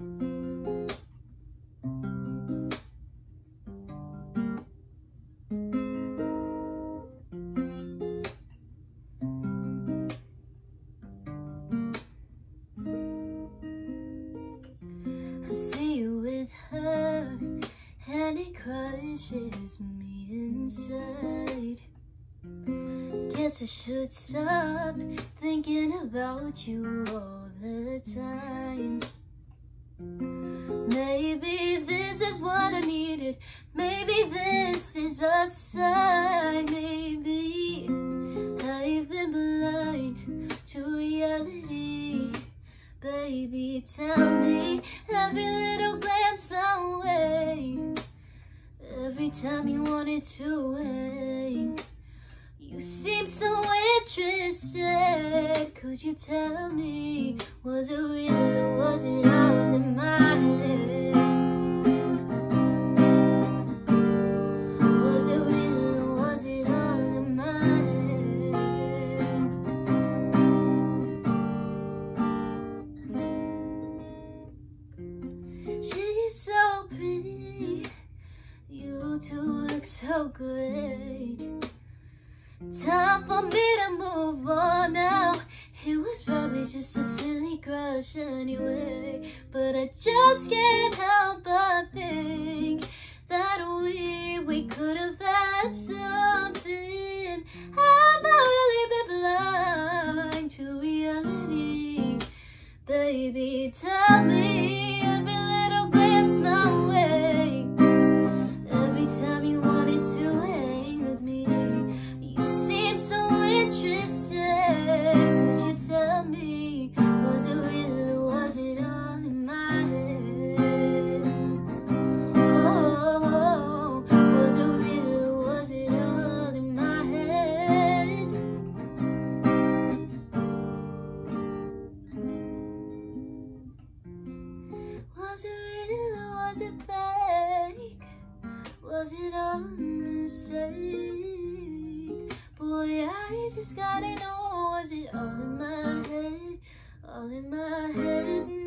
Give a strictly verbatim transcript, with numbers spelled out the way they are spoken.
I see you with her, and it crushes me inside. Guess I should stop thinking about you all the time. Maybe this is what I needed. Maybe this is a sign. Maybe I've been blind to reality. Baby, tell me, every little glance my way, every time you wanted to wait, you seem so interested. Could you tell me, was it real or was it all in my head? Was it real or was it all in my head? She's so pretty, you two look so great. Time for me to move on now. It was probably just a silly crush anyway, but I just can't help but think that we, we could have had something. Have I really been blind to reality? Baby, tell me, every little glance my way, every time you wanted to hang with me, could you tell me, was it real or was it all in my head? Oh, was it real or was it all in my head? Was it real or was it fake? Was it all a mistake? Boy, I just gotta know, was it all in my head, all in my head?